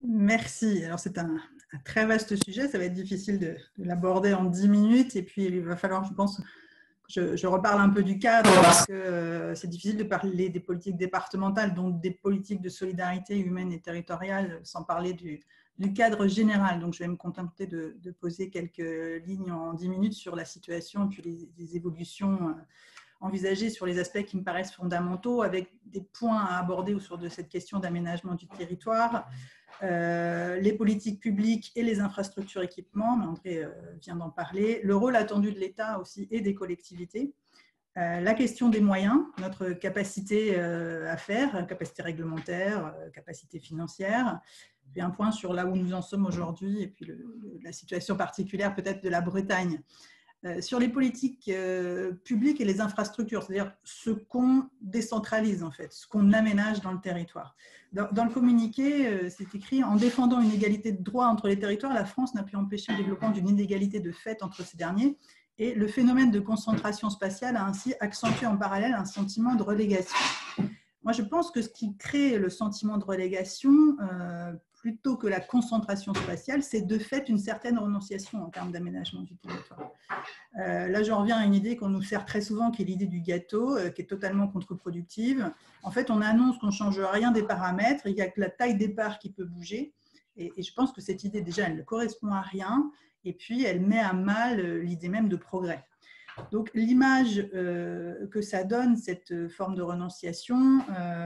Merci. Alors, c'est un très vaste sujet. Ça va être difficile de l'aborder en 10 minutes. Et puis, il va falloir, je pense, que je reparle un peu du cadre parce que c'est difficile de parler des politiques départementales, donc des politiques de solidarité humaine et territoriale, sans parler du cadre général. Donc, je vais me contenter de poser quelques lignes en 10 minutes sur la situation et puis les évolutions envisagées sur les aspects qui me paraissent fondamentaux, avec des points à aborder autour de cette question d'aménagement du territoire, les politiques publiques et les infrastructures équipements, mais André vient d'en parler, le rôle attendu de l'État aussi et des collectivités, la question des moyens, notre capacité à faire, capacité réglementaire, capacité financière, puis un point sur là où nous en sommes aujourd'hui et puis la situation particulière peut-être de la Bretagne. Sur les politiques publiques et les infrastructures, c'est-à-dire ce qu'on décentralise en fait, ce qu'on aménage dans le territoire. Dans le communiqué, c'est écrit « En défendant une égalité de droit entre les territoires, la France n'a pu empêcher le développement d'une inégalité de fait entre ces derniers et le phénomène de concentration spatiale a ainsi accentué en parallèle un sentiment de relégation. » Moi, je pense que ce qui crée le sentiment de relégation, plutôt que la concentration spatiale, c'est de fait une certaine renonciation en termes d'aménagement du territoire. Là, j'en reviens à une idée qu'on nous sert très souvent, qui est l'idée du gâteau, qui est totalement contre-productive. En fait, on annonce qu'on ne change rien des paramètres, il n'y a que la taille des parts qui peut bouger. Et je pense que cette idée, déjà, elle ne correspond à rien, et puis elle met à mal l'idée même de progrès. Donc, l'image que ça donne, cette forme de renonciation,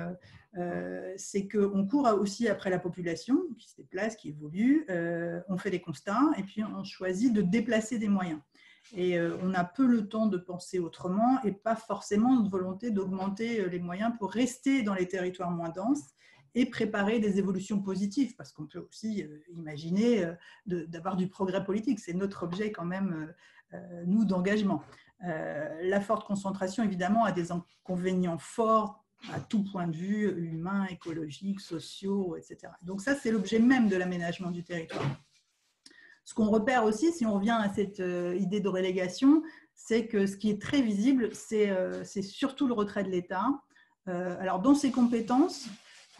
c'est qu'on court aussi après la population, qui se déplace, qui évolue, on fait des constats, et puis on choisit de déplacer des moyens. Et on a peu le temps de penser autrement et pas forcément notre volonté d'augmenter les moyens pour rester dans les territoires moins denses et préparer des évolutions positives, parce qu'on peut aussi imaginer d'avoir du progrès politique. C'est notre objet quand même, nous, d'engagement. La forte concentration, évidemment, a des inconvénients forts à tout point de vue, humains, écologiques, sociaux, etc. Donc ça, c'est l'objet même de l'aménagement du territoire. Ce qu'on repère aussi, si on revient à cette idée de relégation, c'est que ce qui est très visible, c'est surtout le retrait de l'État. Alors, dans ses compétences,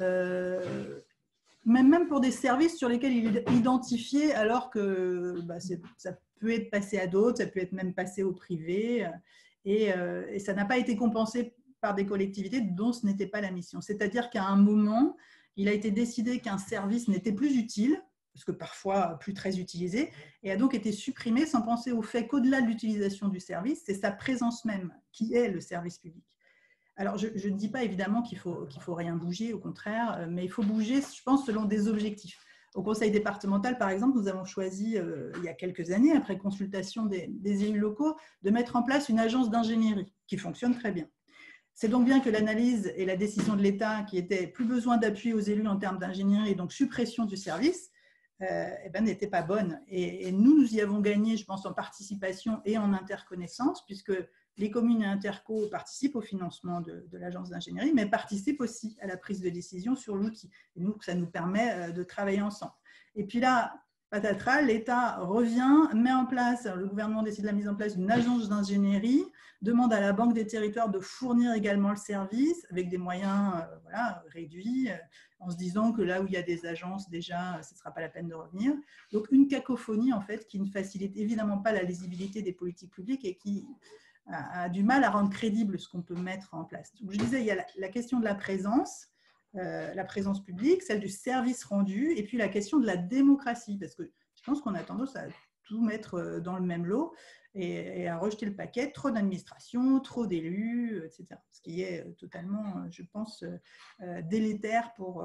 même pour des services sur lesquels il est identifié, alors que ça peut être passé à d'autres, ça peut être même passé au privé, et ça n'a pas été compensé par des collectivités dont ce n'était pas la mission. C'est-à-dire qu'à un moment, il a été décidé qu'un service n'était plus utile, parce que parfois plus très utilisé, et a donc été supprimé sans penser au fait qu'au-delà de l'utilisation du service, c'est sa présence même qui est le service public. Alors, je ne dis pas évidemment qu'il faut rien bouger, au contraire, mais il faut bouger, je pense, selon des objectifs. Au conseil départemental, par exemple, nous avons choisi, il y a quelques années, après consultation des élus locaux, de mettre en place une agence d'ingénierie qui fonctionne très bien. C'est donc bien que l'analyse et la décision de l'État, qui était plus besoin d'appui aux élus en termes d'ingénierie et donc suppression du service, n'était pas bonne. Et nous y avons gagné, je pense, en participation et en interconnaissance, puisque les communes et interco participent au financement de l'agence d'ingénierie, mais participent aussi à la prise de décision sur l'outil. Et nous, ça nous permet de travailler ensemble. Et puis là, patatras, l'État revient, met en place, le gouvernement décide de la mise en place d'une agence d'ingénierie, demande à la Banque des territoires de fournir également le service avec des moyens réduits, en se disant que là où il y a des agences, déjà, ce ne sera pas la peine de revenir. Donc, une cacophonie, en fait, qui ne facilite évidemment pas la lisibilité des politiques publiques et qui a du mal à rendre crédible ce qu'on peut mettre en place. Donc, je disais, il y a la question de la présence publique, celle du service rendu, et puis la question de la démocratie, parce que je pense qu'on a tendance à tout mettre dans le même lot et à rejeter le paquet, trop d'administration, trop d'élus, etc. Ce qui est totalement, je pense, délétère pour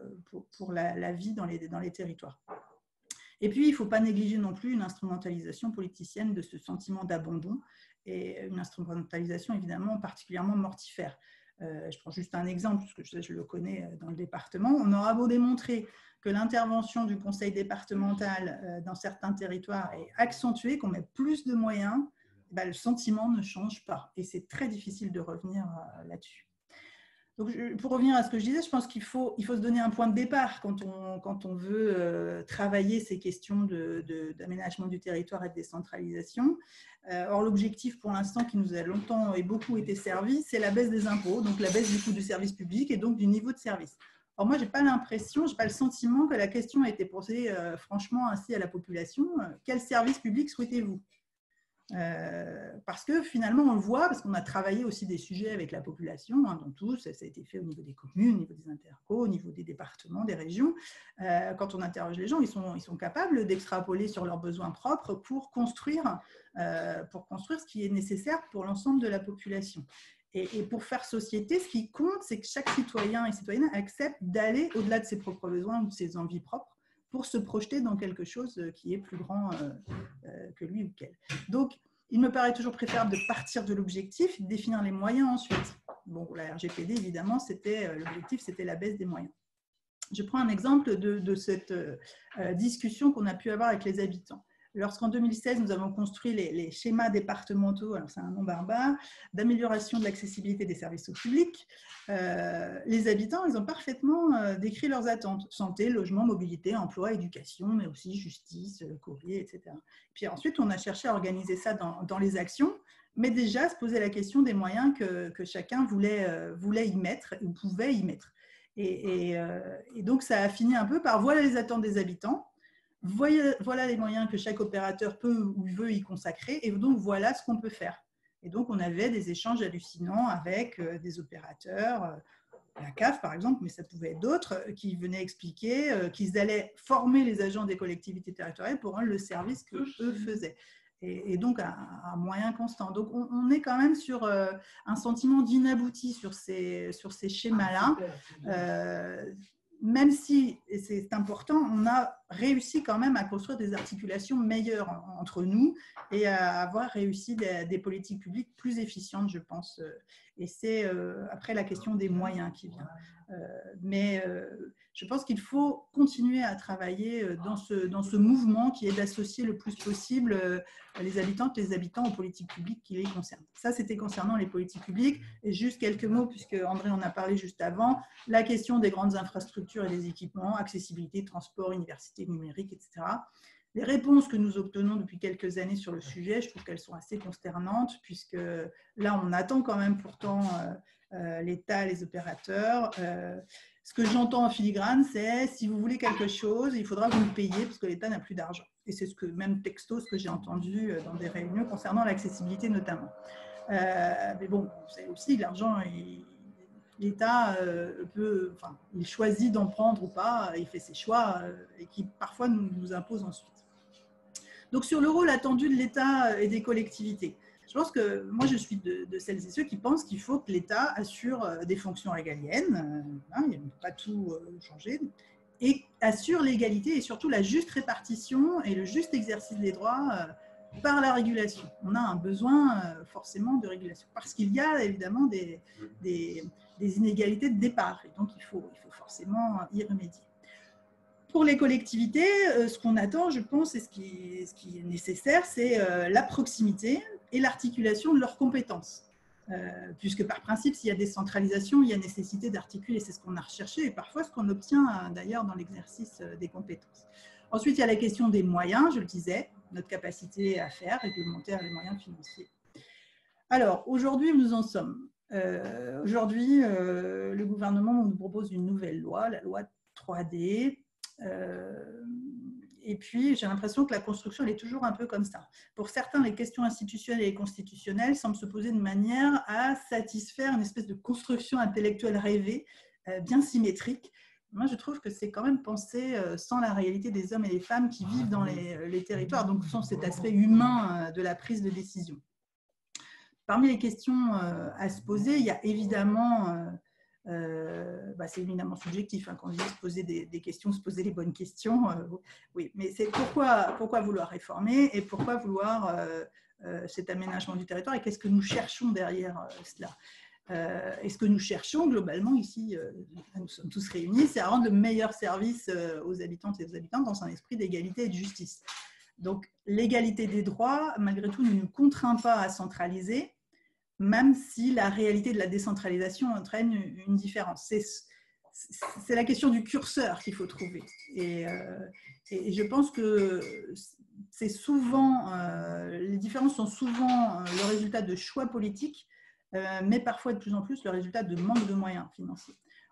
la vie dans les territoires. Et puis, il ne faut pas négliger non plus une instrumentalisation politicienne de ce sentiment d'abandon, et une instrumentalisation évidemment particulièrement mortifère. Je prends juste un exemple, parce que je le connais dans le département. On aura beau démontrer que l'intervention du conseil départemental dans certains territoires est accentuée, qu'on met plus de moyens, le sentiment ne change pas. Et c'est très difficile de revenir là-dessus. Donc, pour revenir à ce que je disais, je pense qu'il faut se donner un point de départ quand on veut travailler ces questions d'aménagement du territoire et de décentralisation. Or, l'objectif pour l'instant qui nous a longtemps et beaucoup été servi, c'est la baisse des impôts, donc la baisse du coût du service public et donc du niveau de service. Or, moi, je n'ai pas l'impression, je n'ai pas le sentiment que la question a été posée franchement ainsi à la population. Quel service public souhaitez-vous ? Parce que finalement, on le voit, parce qu'on a travaillé aussi des sujets avec la population, hein, dans tous, ça a été fait au niveau des communes, au niveau des intercos, au niveau des départements, des régions. Quand on interroge les gens, ils sont capables d'extrapoler sur leurs besoins propres pour construire ce qui est nécessaire pour l'ensemble de la population. Et pour faire société, ce qui compte, c'est que chaque citoyen et citoyenne accepte d'aller au-delà de ses propres besoins ou de ses envies propres pour se projeter dans quelque chose qui est plus grand que lui ou qu'elle. Donc, il me paraît toujours préférable de partir de l'objectif et de définir les moyens ensuite. Bon, la RGPD, évidemment, l'objectif, c'était la baisse des moyens. Je prends un exemple de cette discussion qu'on a pu avoir avec les habitants. Lorsqu'en 2016, nous avons construit les schémas départementaux, alors c'est un nom barbare, d'amélioration de l'accessibilité des services au public, les habitants, ils ont parfaitement décrit leurs attentes. Santé, logement, mobilité, emploi, éducation, mais aussi justice, courrier, etc. Puis ensuite, on a cherché à organiser ça dans les actions, mais déjà se poser la question des moyens que chacun voulait y mettre ou pouvait y mettre. Et donc, ça a fini un peu par voilà les attentes des habitants, voilà les moyens que chaque opérateur peut ou veut y consacrer, et donc voilà ce qu'on peut faire. Et donc, on avait des échanges hallucinants avec des opérateurs, la CAF par exemple, mais ça pouvait être d'autres, qui venaient expliquer qu'ils allaient former les agents des collectivités territoriales pour rendre le service qu'eux faisaient. Et donc, à moyen constant. Donc, on est quand même sur un sentiment d'inabouti sur ces schémas-là. Même si, et c'est important, on a réussi quand même à construire des articulations meilleures entre nous et à avoir réussi des politiques publiques plus efficientes, je pense. Et c'est après la question des moyens qui vient. Mais je pense qu'il faut continuer à travailler dans ce mouvement qui est d'associer le plus possible les habitantes et les habitants aux politiques publiques qui les concernent. Ça, c'était concernant les politiques publiques. Et juste quelques mots, puisque André en a parlé juste avant, la question des grandes infrastructures et des équipements, accessibilité, transport, université numérique, etc. Les réponses que nous obtenons depuis quelques années sur le sujet, je trouve qu'elles sont assez consternantes, puisque là, on attend quand même pourtant l'État, les opérateurs. Ce que j'entends en filigrane, c'est si vous voulez quelque chose, il faudra que vous le payiez, parce que l'État n'a plus d'argent. Et c'est même texto, ce que j'ai entendu dans des réunions concernant l'accessibilité notamment. Mais bon, c'est aussi l'argent, l'État il choisit d'en prendre ou pas, il fait ses choix et qui parfois nous impose ensuite. Donc sur le rôle attendu de l'État et des collectivités, je pense que moi je suis de celles et ceux qui pensent qu'il faut que l'État assure des fonctions régaliennes, il ne peut pas tout changer, et assure l'égalité et surtout la juste répartition et le juste exercice des droits par la régulation. On a un besoin forcément de régulation, parce qu'il y a évidemment des inégalités de départ, et donc il faut forcément y remédier. Pour les collectivités, ce qu'on attend, je pense, et ce qui est nécessaire, c'est la proximité et l'articulation de leurs compétences. Puisque par principe, s'il y a décentralisation, il y a nécessité d'articuler, c'est ce qu'on a recherché, et parfois ce qu'on obtient d'ailleurs dans l'exercice des compétences. Ensuite, il y a la question des moyens, je le disais, notre capacité à faire, réglementaire et les moyens financiers. Alors, aujourd'hui, où nous en sommes. Aujourd'hui, le gouvernement nous propose une nouvelle loi, la loi 3D, et puis j'ai l'impression que la construction elle est toujours un peu comme ça. Pour certains, les questions institutionnelles et constitutionnelles semblent se poser de manière à satisfaire une espèce de construction intellectuelle rêvée, bien symétrique. Moi, je trouve que c'est quand même pensé sans la réalité des hommes et des femmes qui vivent dans les territoires, donc sans cet aspect humain de la prise de décision. Parmi les questions à se poser, il y a évidemment... c'est évidemment subjectif hein, quand on dit se poser des questions, se poser les bonnes questions. Oui, mais c'est pourquoi vouloir réformer et pourquoi vouloir cet aménagement du territoire et qu'est-ce que nous cherchons derrière cela. Et ce que nous cherchons globalement ici, nous sommes tous réunis, c'est à rendre de meilleurs services aux habitantes et aux habitants dans un esprit d'égalité et de justice. Donc l'égalité des droits, malgré tout, ne nous contraint pas à centraliser, même si la réalité de la décentralisation entraîne une différence. C'est la question du curseur qu'il faut trouver. Et je pense que c'est souvent, les différences sont souvent le résultat de choix politiques, mais parfois de plus en plus le résultat de manque de moyens financiers.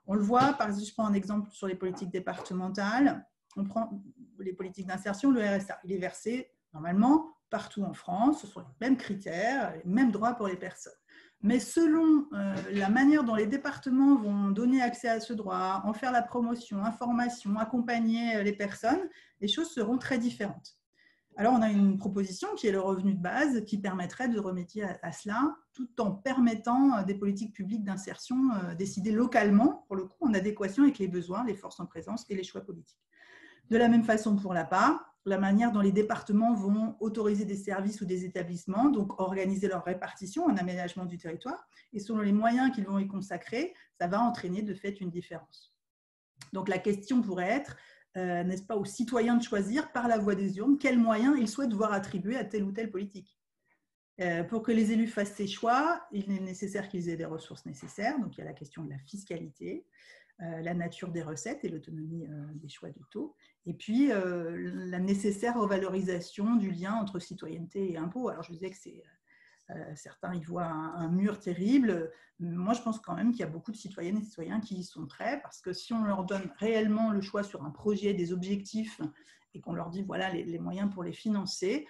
On le voit, par exemple, je prends un exemple sur les politiques départementales. On prend les politiques d'insertion, le RSA. Il est versé normalement partout en France, ce sont les mêmes critères, les mêmes droits pour les personnes. Mais selon la manière dont les départements vont donner accès à ce droit, en faire la promotion, information, accompagner les personnes, les choses seront très différentes. Alors, on a une proposition qui est le revenu de base qui permettrait de remédier à cela tout en permettant des politiques publiques d'insertion décidées localement, pour le coup, en adéquation avec les besoins, les forces en présence et les choix politiques. De la même façon pour l'APA, la manière dont les départements vont autoriser des services ou des établissements, donc organiser leur répartition en aménagement du territoire, et selon les moyens qu'ils vont y consacrer, ça va entraîner de fait une différence. Donc la question pourrait être, n'est-ce pas aux citoyens de choisir par la voie des urnes quels moyens ils souhaitent voir attribués à telle ou telle politique. Pour que les élus fassent ces choix, il est nécessaire qu'ils aient des ressources nécessaires, donc il y a la question de la fiscalité, la nature des recettes et l'autonomie des choix de taux, et puis la nécessaire revalorisation du lien entre citoyenneté et impôt. Alors je disais que certains y voient un mur terrible. Moi, je pense quand même qu'il y a beaucoup de citoyennes et citoyens qui y sont prêts, parce que si on leur donne réellement le choix sur un projet, des objectifs, et qu'on leur dit voilà les moyens pour les financer,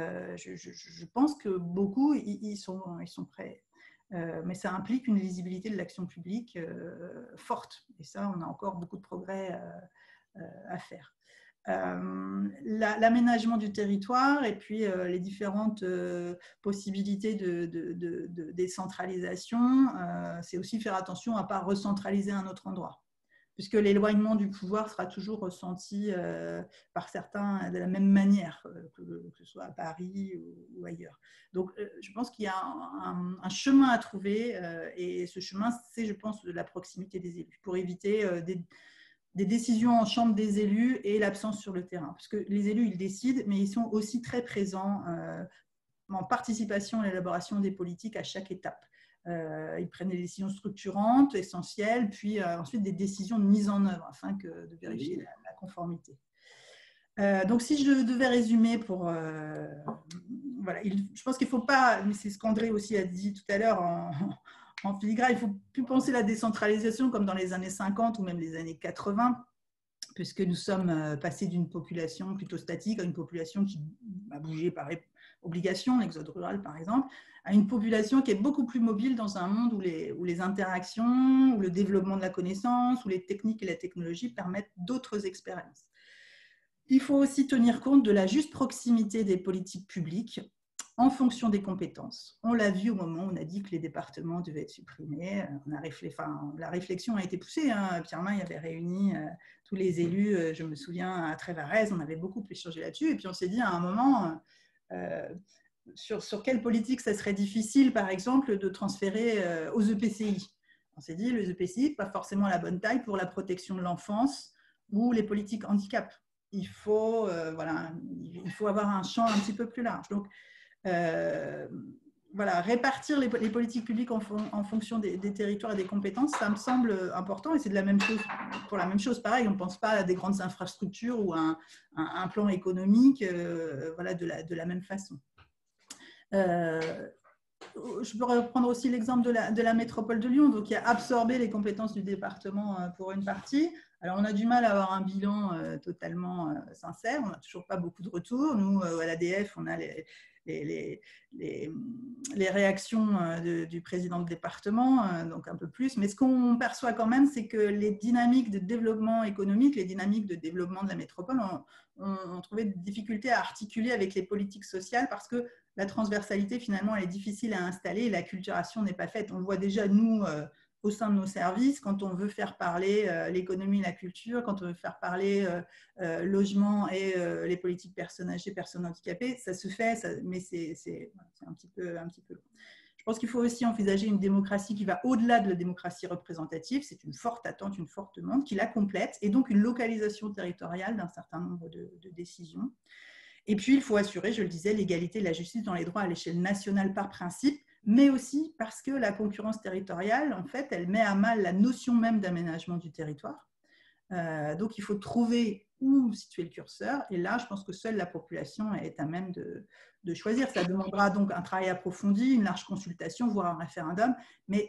je pense que beaucoup ils sont prêts. Mais ça implique une lisibilité de l'action publique forte. Et ça, on a encore beaucoup de progrès à faire. L'aménagement du territoire et puis les différentes possibilités de décentralisation, c'est aussi faire attention à ne pas recentraliser à un autre endroit, puisque l'éloignement du pouvoir sera toujours ressenti par certains de la même manière, que ce soit à Paris ou ailleurs. Donc, je pense qu'il y a un chemin à trouver, et ce chemin, c'est, je pense, de la proximité des élus, pour éviter des décisions en chambre des élus et l'absence sur le terrain. Parce que les élus, ils décident, mais ils sont aussi très présents en participation à l'élaboration des politiques à chaque étape. Ils prennent des décisions structurantes, essentielles, puis ensuite des décisions de mise en œuvre afin de vérifier la conformité. Donc, si je devais résumer voilà, je pense qu'il ne faut pas, mais c'est ce qu'André aussi a dit tout à l'heure en filigrane, il ne faut plus penser la décentralisation comme dans les années 50 ou même les années 80, puisque nous sommes passés d'une population plutôt statique à une population qui a bougé par obligation, l'exode rural par exemple, à une population qui est beaucoup plus mobile dans un monde où les interactions, où le développement de la connaissance, où les techniques et la technologie permettent d'autres expériences. Il faut aussi tenir compte de la juste proximité des politiques publiques en fonction des compétences. On l'a vu au moment où on a dit que les départements devaient être supprimés. La réflexion a été poussée. Pierre May avait réuni tous les élus, je me souviens, à Trévarez, on avait beaucoup échangé là-dessus. Et puis on s'est dit à un moment, sur quelle politique ça serait difficile, par exemple, de transférer aux EPCI. On s'est dit, les EPCI, pas forcément la bonne taille pour la protection de l'enfance ou les politiques handicap. Il faut avoir un champ un petit peu plus large. Donc, voilà, répartir les politiques publiques en fonction des territoires et des compétences, ça me semble important, et c'est de la même chose pour la même chose. Pareil, on ne pense pas à des grandes infrastructures ou à un plan économique voilà, de la même façon. Je peux reprendre aussi l'exemple de la métropole de Lyon, donc qui a absorbé les compétences du département pour une partie. Alors, on a du mal à avoir un bilan totalement sincère, on n'a toujours pas beaucoup de retours. Nous, à l'ADF, on a les réactions du président de département, donc un peu plus. Mais ce qu'on perçoit quand même, c'est que les dynamiques de développement économique, les dynamiques de développement de la métropole ont trouvé des difficultés à articuler avec les politiques sociales, parce que la transversalité, finalement, elle est difficile à installer et la culturation n'est pas faite. On le voit déjà, nous, au sein de nos services, quand on veut faire parler l'économie et la culture, quand on veut faire parler logement et les politiques personnes âgées, personnes handicapées, ça se fait, mais c'est un petit peu long. Je pense qu'il faut aussi envisager une démocratie qui va au-delà de la démocratie représentative. C'est une forte attente, une forte demande qui la complète, et donc une localisation territoriale d'un certain nombre de décisions. Et puis, il faut assurer, je le disais, l'égalité et la justice dans les droits à l'échelle nationale par principe, mais aussi parce que la concurrence territoriale, en fait, elle met à mal la notion même d'aménagement du territoire. Donc, il faut trouver où situer le curseur. Et là, je pense que seule la population est à même de choisir. Ça demandera donc un travail approfondi, une large consultation, voire un référendum. Mais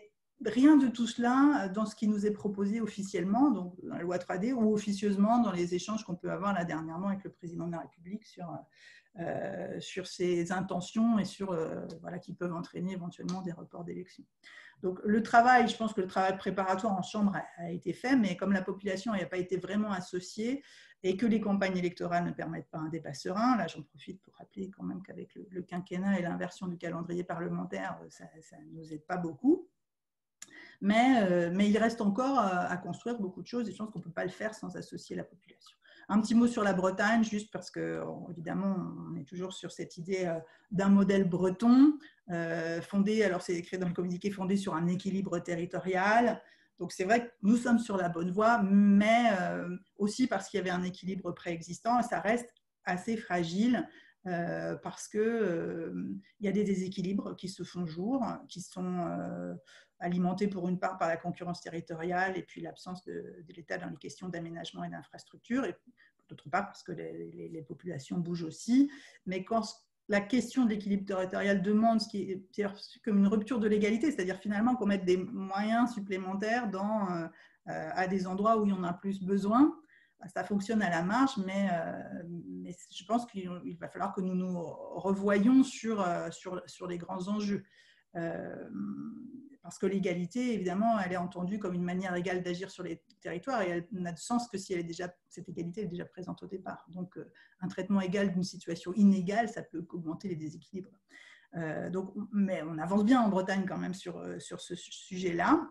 rien de tout cela dans ce qui nous est proposé officiellement, donc dans la loi 3D, ou officieusement dans les échanges qu'on peut avoir là dernièrement avec le président de la République sur ses intentions et sur voilà, qui peuvent entraîner éventuellement des reports d'élections. Donc le travail, je pense que le travail préparatoire en chambre a été fait, mais comme la population n'a pas été vraiment associée et que les campagnes électorales ne permettent pas un débat serein, là j'en profite pour rappeler quand même qu'avec le quinquennat et l'inversion du calendrier parlementaire, ça ne nous aide pas beaucoup. Mais il reste encore à construire beaucoup de choses et je pense qu'on ne peut pas le faire sans associer la population. Un petit mot sur la Bretagne, juste parce que, évidemment, on est toujours sur cette idée d'un modèle breton, fondé, alors c'est écrit dans le communiqué, fondé sur un équilibre territorial. Donc c'est vrai que nous sommes sur la bonne voie, mais aussi parce qu'il y avait un équilibre préexistant, et ça reste assez fragile. Parce qu'il y a des déséquilibres qui se font jour, qui sont alimentés pour une part par la concurrence territoriale et puis l'absence de l'État dans les questions d'aménagement et d'infrastructure, et d'autre part parce que les populations bougent aussi. Mais quand la question de l'équilibre territorial demande ce qui est comme une rupture de l'égalité, c'est-à-dire finalement qu'on mette des moyens supplémentaires à des endroits où il y en a plus besoin, ça fonctionne à la marge, mais je pense qu'il va falloir que nous nous revoyions sur les grands enjeux. Parce que l'égalité, évidemment, elle est entendue comme une manière égale d'agir sur les territoires et elle n'a de sens que si cette égalité est déjà présente au départ. Donc, un traitement égal d'une situation inégale, ça peut augmenter les déséquilibres. Mais on avance bien en Bretagne quand même sur ce sujet-là.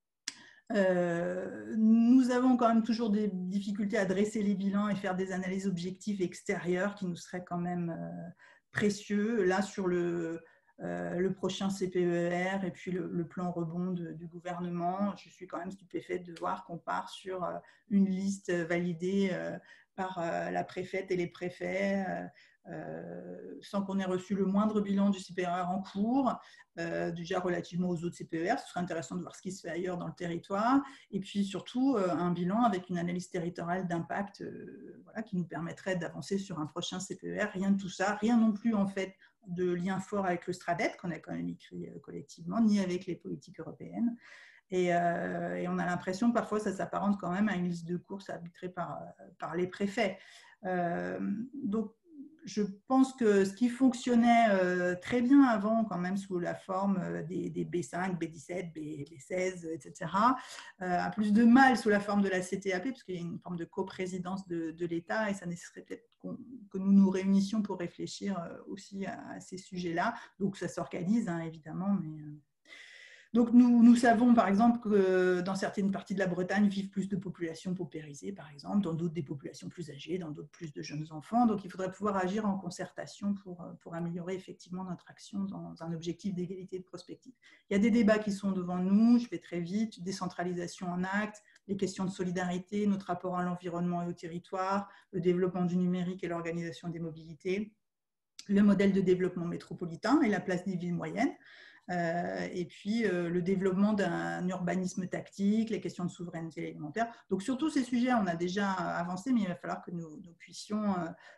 Nous avons quand même toujours des difficultés à dresser les bilans et faire des analyses objectives extérieures qui nous seraient quand même précieux. Là, sur le prochain CPER et puis le plan rebond du gouvernement, je suis quand même stupéfaite de voir qu'on part sur une liste validée par la préfète et les préfets sans qu'on ait reçu le moindre bilan du CPER en cours, déjà relativement aux autres CPER. Ce serait intéressant de voir ce qui se fait ailleurs dans le territoire, et puis surtout un bilan avec une analyse territoriale d'impact voilà, qui nous permettrait d'avancer sur un prochain CPER. Rien de tout ça, rien non plus en fait de lien fort avec le Stradet qu'on a quand même écrit collectivement, ni avec les politiques européennes. Et on a l'impression que parfois ça s'apparente quand même à une liste de courses arbitrée par les préfets. Donc je pense que ce qui fonctionnait très bien avant, quand même sous la forme des B5, B17, B16, etc., a plus de mal sous la forme de la CTAP, parce qu'il y a une forme de coprésidence de l'État, et ça nécessiterait peut-être que nous nous réunissions pour réfléchir aussi à ces sujets-là. Donc ça s'organise, hein, évidemment, mais... Donc, nous savons, par exemple, que dans certaines parties de la Bretagne vivent plus de populations paupérisées, par exemple, dans d'autres des populations plus âgées, dans d'autres plus de jeunes enfants. Donc, il faudrait pouvoir agir en concertation pour améliorer effectivement notre action dans un objectif d'égalité et de prospective. Il y a des débats qui sont devant nous, je vais très vite, décentralisation en actes, les questions de solidarité, notre rapport à l'environnement et au territoire, le développement du numérique et l'organisation des mobilités, le modèle de développement métropolitain et la place des villes moyennes. Et puis le développement d'un urbanisme tactique, les questions de souveraineté alimentaire. Donc sur tous ces sujets, on a déjà avancé, mais il va falloir que nous puissions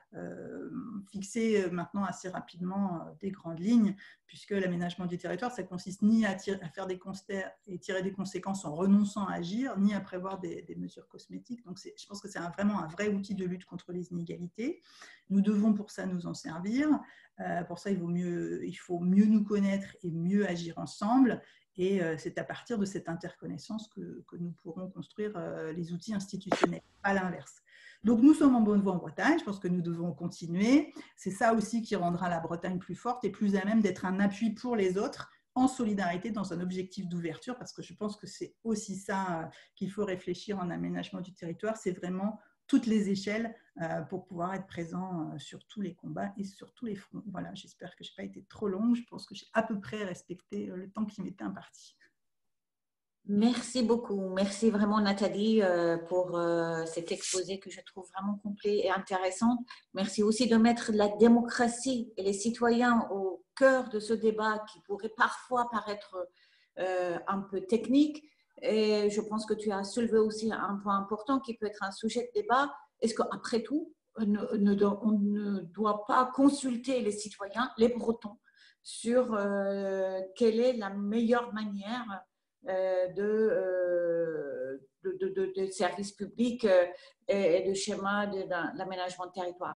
fixer maintenant assez rapidement des grandes lignes, puisque l'aménagement du territoire, ça consiste ni à faire des constats et tirer des conséquences en renonçant à agir, ni à prévoir des mesures cosmétiques. Donc je pense que c'est vraiment un vrai outil de lutte contre les inégalités. Nous devons pour ça nous en servir. Pour ça, il faut mieux nous connaître et mieux agir ensemble. Et c'est à partir de cette interconnaissance que nous pourrons construire les outils institutionnels, pas l'inverse. Donc, nous sommes en bonne voie en Bretagne. Je pense que nous devons continuer. C'est ça aussi qui rendra la Bretagne plus forte et plus à même d'être un appui pour les autres en solidarité dans un objectif d'ouverture, parce que je pense que c'est aussi ça qu'il faut réfléchir en aménagement du territoire. C'est vraiment toutes les échelles pour pouvoir être présent sur tous les combats et sur tous les fronts. Voilà, j'espère que je n'ai pas été trop longue. Je pense que j'ai à peu près respecté le temps qui m'était imparti. Merci beaucoup. Merci vraiment Nathalie pour cet exposé que je trouve vraiment complet et intéressant. Merci aussi de mettre la démocratie et les citoyens au cœur de ce débat qui pourrait parfois paraître un peu technique. Et je pense que tu as soulevé aussi un point important qui peut être un sujet de débat. Est-ce qu'après tout, on ne doit pas consulter les citoyens, les Bretons, sur quelle est la meilleure manière de services publics et de schéma d'aménagement de territoire.